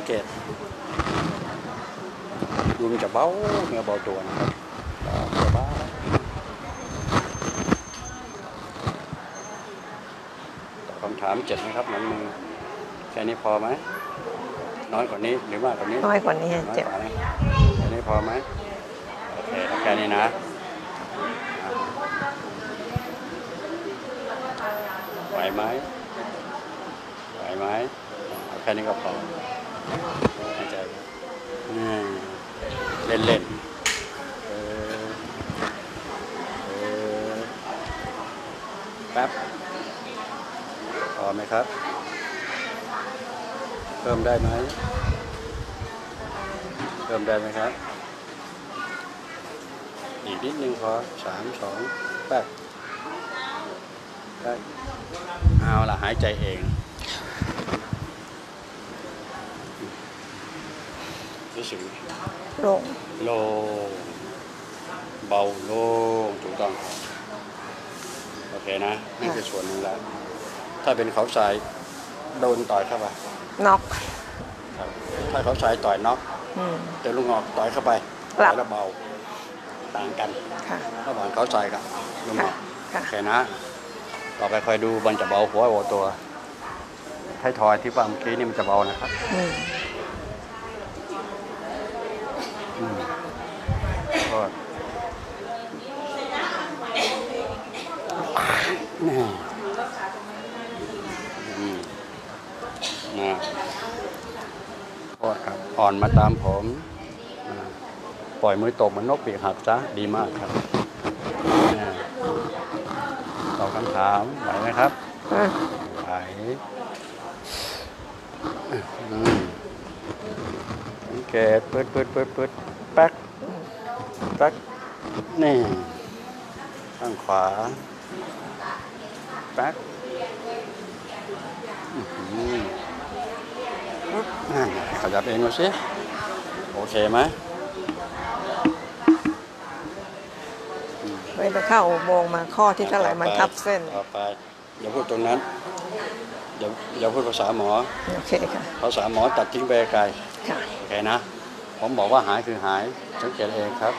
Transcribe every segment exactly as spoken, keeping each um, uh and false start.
เกตดูมันจะเบาเนื้อเบาตัวนะครับสบายตอบคำถามเจ็ดนะครับมันมือแค่นี้พอไหมน้อยกว่านี้หรือมากกว่านี้น้อยกว่านี้เจ็บแค่นี้พอไหมโอเคแค่นี้นะไหวไหมไหวไหมแค่นี้ก็พอหายใจเล่นเล่นเออเออแป๊บพอไหมครับเพิ่มได้ไหมเพิ่มได้ไหมครับอีกนิดนึงพอสามสองแป๊บได้เอาละหายใจเองรู้สึกโล่งโล่งเบาโล่งถูกต้องโอเคนะนี่คือส่วนหนึ่งแล้วถ้าเป็นเขาทรายโดนต่อยเข้าไปน็อกถ้าเขาทรายต่อยน็อกแต่ลูกงอกต่อยเข้าไปต่อยแล้วเบาต่างกันระหว่างเขาทรายกับลูกงอกโอเคนะต่อไปคอยดูมันจะเบาหัวหัวตัวไทยทอยที่ว่าเมื่อกี้นี่มันจะเบานะครับก็นี่นะโทษครับอ่อนมาตามผมปล่อยมือตกเหมือนนกปีกหักซะดีมากครับตอบคำถามไหวไหมครับไหวสังเกตปืดปืดปืดปืดแป๊กแป๊กนี่ข้างขวาแป๊กขยับเองดูสิโอเคไหมไปไปเข้าอุโมงค์มาข้อที่เท่าไหร่มันทับเส้นต่อไปอย่าพูดตรงนั้นอย่าอย่าพูดภาษาหมอโอเคค่ะภาษาหมอตัดทิ้งไปไกลโอเคนะผมบอกว่าหายคือหายสังเกตเองครับ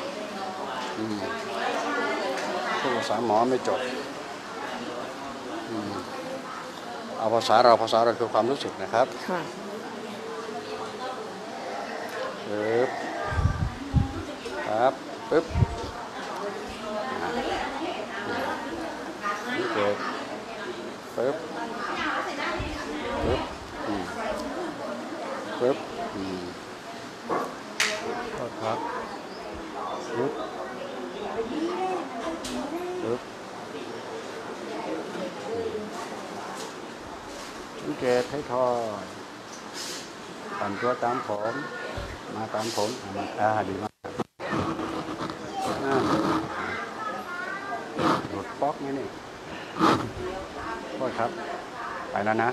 พูดภาษาหมอไม่จบเอาภาษาเราภาษาเราคือความรู้สึกนะครับปึ๊บครับปึ๊บโอเคปึ๊บปึ๊บปึ๊บโทษครับปึ๊บปึ๊บสังเกตให้ทอดปั่นตัวตามผมมาตามผมอ่าดีมากหลุดป๊อกนี่นี่โทษครับไปแล้วนะ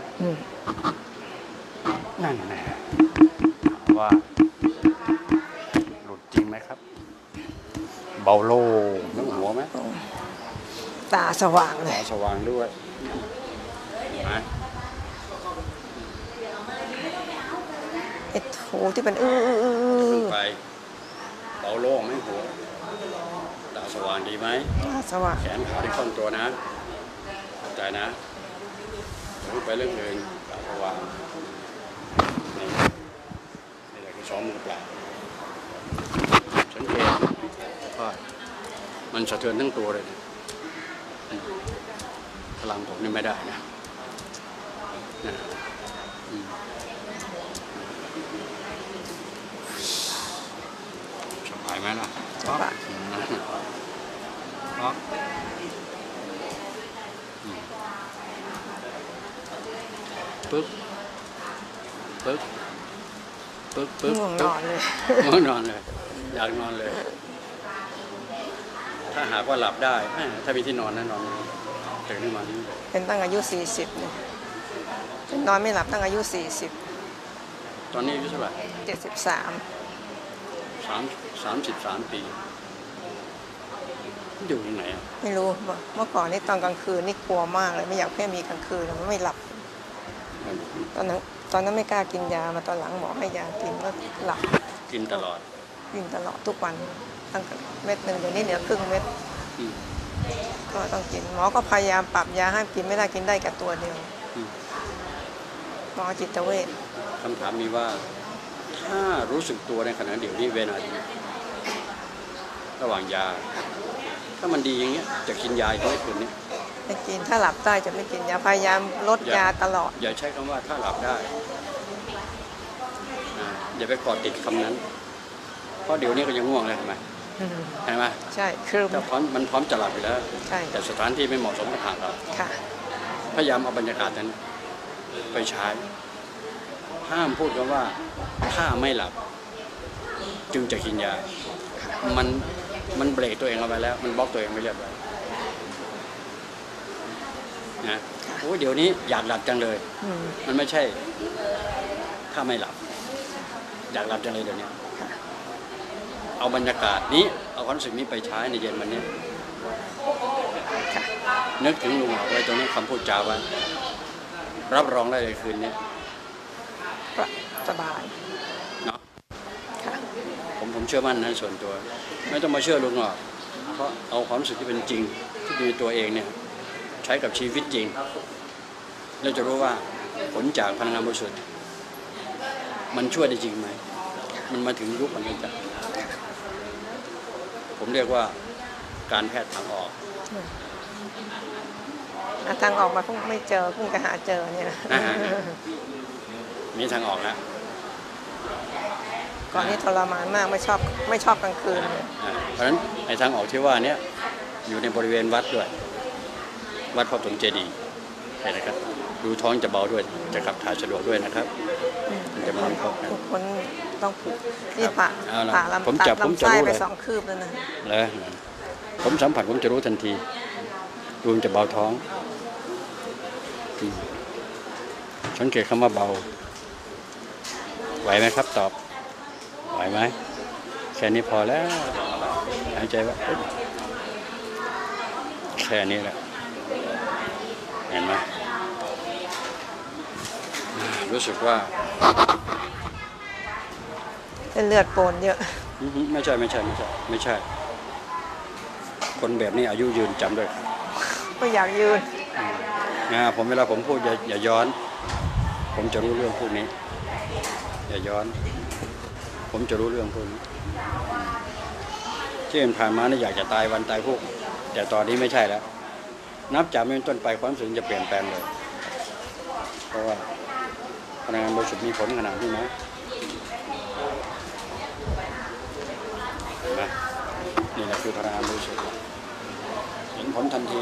นั่นแหละว่าหลุดจริงไหมครับเบาโล่นึกหัวไหมตาสว่างเลยตาสว่างด้วยนะไอ้หูที่เป็นอื้อไปเบาโล่ไม่หัวตาสว่างดีไหมตาสว่างแขนขาที่ค่อนตัวนะใจนะรู้ไปเรื่องอื่นตาสว่างนี่นี่แหละคือสองมือเปล่าสังเกตว่ามันสะเทือนทั้งตัวเลยพลังผมนี่ไม่ได้นะสบายไหมล่ะป๊อกป๊อกปึ๊บปึ๊บปึ๊บปึ๊บง่วงนอนเลยง่วงนอนเลยอยากนอนเลยถ้าหากว่าหลับได้ถ้ามีที่นอนแน่นอนตื่นขึ้นมาเป็นตั้งอายุสี่สิบเลยเป็นนอนไม่หลับตั้งอายุสี่สิบตอนนี้อายุเท่าไหร่เจ็ดสิบสามสามสามสิบสามปีอยู่ที่ไหนไม่รู้เมื่อก่อนนี่ตอนกลางคืนนี่กลัวมากเลยไม่อยากให้มีกลางคืนมันไม่หลับตอนนั้นตอนนั้นไม่กล้ากินยามาตอนหลังหมอให้ยากินก็หลับกินตลอดกินตลอดทุกวันตั้งเม็ดหนึ่งเดี๋ยวนี้เหลือครึ่งเม็ดก็ต้องกินหมอก็พยายามปรับยาให้กินไม่ได้กินได้แค่ตัวเดียวหมอจิตเวชคำถามมีว่าถ้ารู้สึกตัวในขณะเดี๋ยวนี้เวลานี้ระหว่างยาถ้ามันดีอย่างเงี้ยจะกินยาอีกไหมคืนนี้ไม่กินถ้าหลับได้จะไม่กินยาพยายามลดยาตลอดอย่าใช้คำว่าถ้าหลับได้อย่าไปกอดติดคำนั้นเพราะเดี๋ยวนี้ก็ยังง่วงเลยใช่ไหมใช่ไหมใช่คือถ้าพร้อมมันพร้อมจะหลับอยู่แล้วแต่สถานที่ไม่เหมาะสมกับทางเราพยายามเอาบรรยากาศนั้นไปใช้ห้ามพูดกันว่าถ้าไม่หลับจึงจะกินยามันมันเบรกตัวเองเอาไว้แล้วมันบล็อกตัวเองไม่เรียบร้อยนะโอ้เดี๋ยวนี้อยากหลับจังเลยมันไม่ใช่ถ้าไม่หลับอยากหลับจังเลยเดี๋ยวนี้เอาบรรยากาศนี้เอาความรู้สึกนี้ไปใช้ในเย็นวันนี้นึกถึงลุงหมอไว้ตรงนี้คำพูดจาไว้รับรองได้เลยคืนนี้สบายเนาะผมผมเชื่อมั่นนะส่วนตัวไม่ต้องมาเชื่อลุงหรอกเพราะเอาความรู้สึกที่เป็นจริงที่มีตัวเองเนี่ยใช้กับชีวิตจริงเราจะรู้ว่าผลจากพลังงานบริสุทธิ์มันช่วยได้จริงไหมมันมาถึงยุคนี้จ้ะผมเรียกว่าการแพทย์ทางออกทางออกมาเพิ่งไม่เจอเพิ่งจะหาเจอเนี่ยมีทางออกแล้วก่อนนี้ทรมานมากไม่ชอบไม่ชอบกลางคืนเลยเพราะฉะนั้นในทางออกที่ว่านี้อยู่ในบริเวณวัดด้วยวัดพระปฐมเจดีย์ใช่นะครับดูท้องจะเบาด้วยจะขับถ่ายสะดวกด้วยนะครับมันจะมันทุกคนต้องผูกที่ผ่าผ่าลำตัดลำไส้ไปสองคืบแล้วนะเลยผมสัมผัสผมจะรู้ทันทีดูจะเบาท้องสังเกตคำว่าเบาไหวไหมครับตอบไหวไหมแค่นี้พอแล้วหายใจว่าแค่นี้แหละเห็นไหมรู้สึกว่าเลือดโปนเยอะไม่ใช่ไม่ใช่ไม่ใช่ไม่ใช่คนแบบนี้อายุยืนจำด้วยก็อยากยืนนะผมเวลาผมพูดอย่าอย่าย้อนผมจะรู้เรื่องพวกนี้อย่าย้อนผมจะรู้เรื่องพวกนี้ที่ผ่านมานี่อยากจะตายวันตายพวกแต่ตอนนี้ไม่ใช่แล้วนับจากนี้เป็นต้นไปความรู้สึกจะเปลี่ยนแปลงเลยเพราะว่าพลังงานบริสุทธิ์มีผลขนาดนี้นะนะนี่แหละคือพลังงานบริสุทธิ์เห็นผลทันที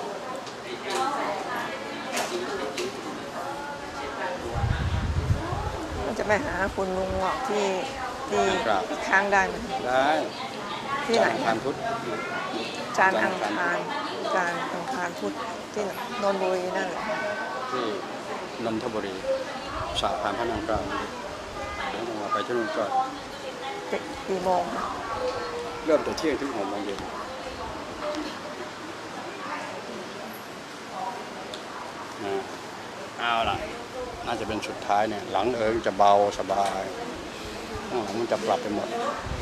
จะไปหาคุณลุงหอกที่ที่ค้างได้ไหมได้ที่ไหนจานพุทธจานอังคารจานอังคารพุทธที่นนทบุรีนั่นแหละที่นนทบุรีสาขาพระนางเกล้าแล้วเราไปที่นู่นก็กี่โมงเริ่มแต่เที่ยงถึงหกโมงเย็นเอาล่ะน่าจะเป็นสุดท้ายเนี่ยหลังเอิงจะเบาสบายข้างหลังมันจะปรับไปหมด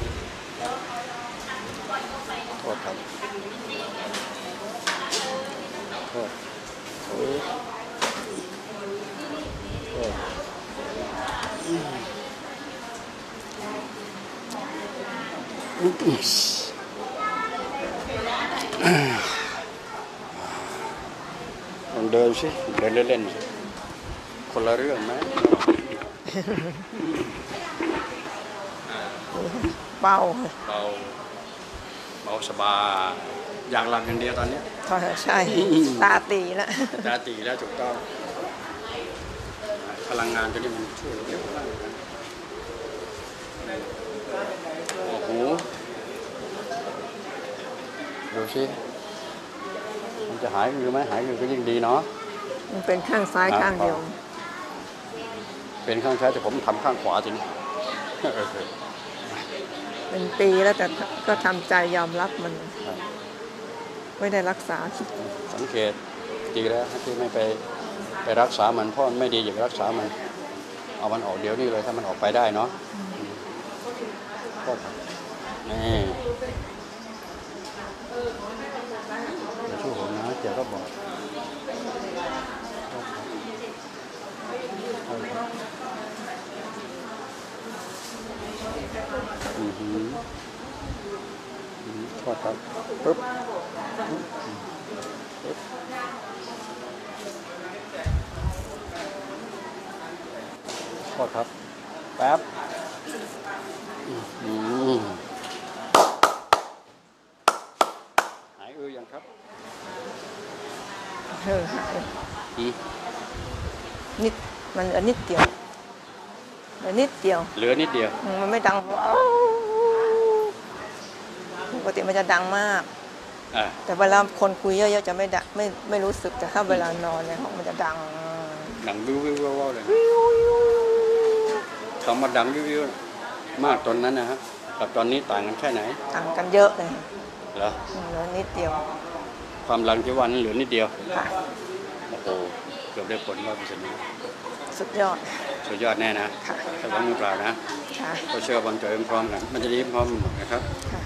โทษครับโทษโทษโทษลองเดินสิเดินเล่นๆสิคนละเรื่องไหมเบาเบาเบาสบายอยากหลับอย่างเดียวตอนนี้ใช่ตาตีแล้วตาตีแล้วถูกต้องพลังงานตัวนี้มันช่วยเยอะมากโอ้โหดูสิมันจะหายหรือไม่หายก็ยิ่งดีเนาะมันเป็นข้างซ้ายข้างเดียวเป็นข้างซ้ายแต่ผมทำข้างขวาจริงเป็นปีแล้วแต่ก็ทำใจยอมรับมันไม่ได้รักษาสังเกตดีแล้วที่ไม่ไปไปรักษามันเพราะมันไม่ดีอย่าไปรักษามันเอามันออกเดี๋ยวนี้เลยถ้ามันออกไปได้เนาะก็นี่อย่าช่วยผมนะเดี๋ยวก็บอกอือหืออือหือทอดครับปึ๊บปึ๊บทอดครับแป๊บอืมหายเออยังครับเออหายอืมนิดมันเหลือนิดเดียวเหลือนิดเดียวเหลือนิดเดียวอืมมันไม่ดังว้าวปกติมันจะดังมากอ่าแต่เวลาคนคุยเยอะๆจะไม่ดังไม่ไม่รู้สึกแต่ถ้าเวลานอนเนี่ยมันจะดังดังวิววิววิววิวเลยคำว่าดังวิววิวมากตอนนั้นนะฮะกับตอนนี้ต่างกันแค่ไหนต่างกันเยอะเลยเหรอเหลือนิดเดียวความดังที่ว่านั้นเหลือนิดเดียวค่ะโอ้โหเกือบได้ผลร้อยเปอร์เซ็นต์สุดยอดสุดยอดแน่นะค่ะถ้าต้องมือเปล่านะค่ะก็เชื่อบางใจพร้อมกันมันจะดีพร้อมหมดนะครับค่ะ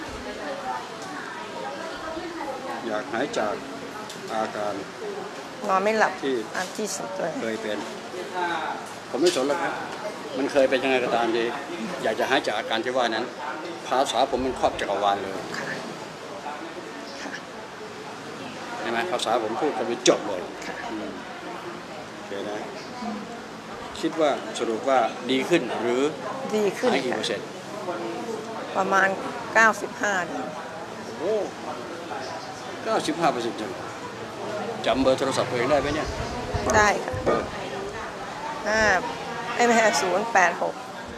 อยากหายจากอาการนอนไม่หลับที่อันที่สุดเลยเคยเป็น ผมไม่สนแล้วครับมันเคยเป็นยังไงก็ตามดีอยากจะหายจากอาการที่ว่านั้นภาษาผมมันครอบจักรวาลเลยค่ะค่ะใช่ไหมภาษาผมพูดกันไปจบเลยค่ะอืมโอเคนะคิดว่าสรุปว่าดีขึ้นหรือดีขึ้นหายกี่ค่ะเปอร์เซ็นต์ประมาณเก้าสิบห้าดีโอ้เก้าสิบห้าเปอร์เซ็นต์จังจำเบอร์โทรศัพท์ตัวเองได้ไหมเนี่ยได้ค่ะเบอร์ห้าไอ้ไม่ใช่ศูนย์แปดหก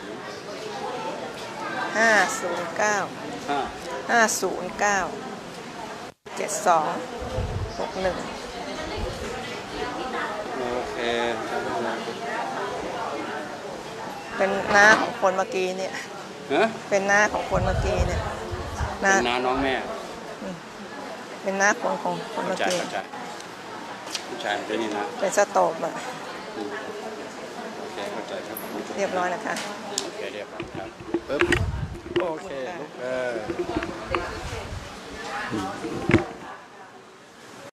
ห้าศูนย์เก้าห้าห้าศูนย์เก้าเจ็ดสองหกหนึ่งโอเคเป็นน้าของคนเมื่อกี้เนี่ยฮะเป็นน้าของคนเมื่อกี้เนี่ยเป็น้านน้าน้องแม่เป็นน้าของของคนเข้าเมื่อใจกี้เข้าใจผู้ชายเป็นนี่นะเป็นสโตบอะอืมโอเคเข้าใจครับเรียบร้อยนะคะโอเคเรียบร้อยครับปึ๊บโอเคลุกเออ